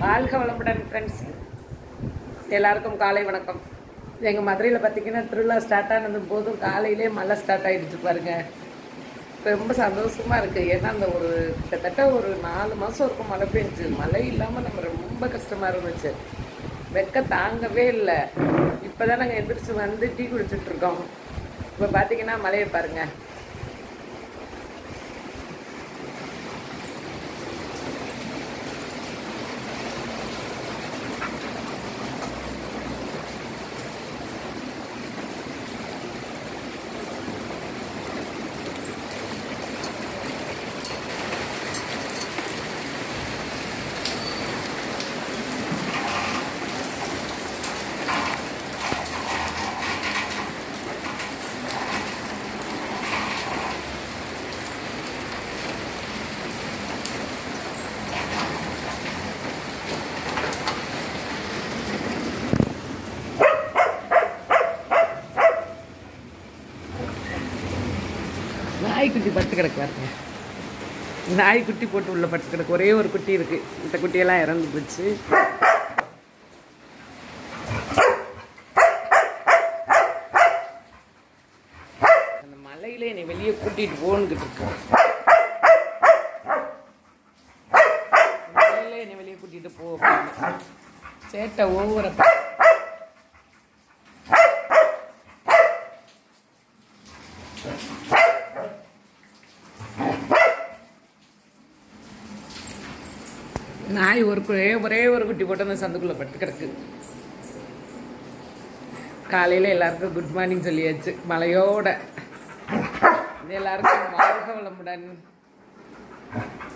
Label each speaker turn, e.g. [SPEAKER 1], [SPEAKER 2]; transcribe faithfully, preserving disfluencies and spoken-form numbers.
[SPEAKER 1] வாழ்க வளமுடன் ஃப்ரெண்ட்ஸ், எல்லாருக்கும் காலை வணக்கம். எங்கள் மதுரையில் பார்த்திங்கன்னா திருவிழா ஸ்டார்ட் ஆனது போதும் காலையிலே மழை ஸ்டார்ட் ஆகிடுச்சு பாருங்க. ரொம்ப சந்தோஷமாக இருக்குது. ஏன்னா அந்த ஒரு கிட்டத்தட்ட ஒரு நாலு மாதம் இருக்கும் மழை பெஞ்சு. மழை இல்லாமல் நம்ம ரொம்ப கஷ்டமாக இருந்துச்சு, வெக்க தாங்கவே இல்லை. இப்போ தான் நாங்கள் எந்திரிச்சு வந்து டீ குடிச்சிட்ருக்கோம். இப்போ பார்த்திங்கன்னா மழையை பாருங்கள். நாய்க்குட்டி படுத்து கிடக்கு பாருங்க. நாய்க்குட்டி போட்டு உள்ள படுத்து கிடக்கு. ஒரே ஒரு குட்டி இருக்கு. இந்த குட்டியெல்லாம் இறந்து போச்சு. அந்த மலையில என்னை வெளியே கூட்டிட்டு போன்னுக்கிட்டு இருக்கேன். மலையில என்னை வெளியே கூட்டிட்டு போ. சேட்டை ஒவ்வொரு நாய் ஒரு ஒரே ஒரு குட்டி போட்டு அந்த சந்துக்குள்ளே படுத்து கிடக்கு. காலையில் எல்லாருக்கும் குட் மார்னிங் சொல்லியாச்சு மழையோட. எல்லாருக்கும் வாழ்க வளமுடன்.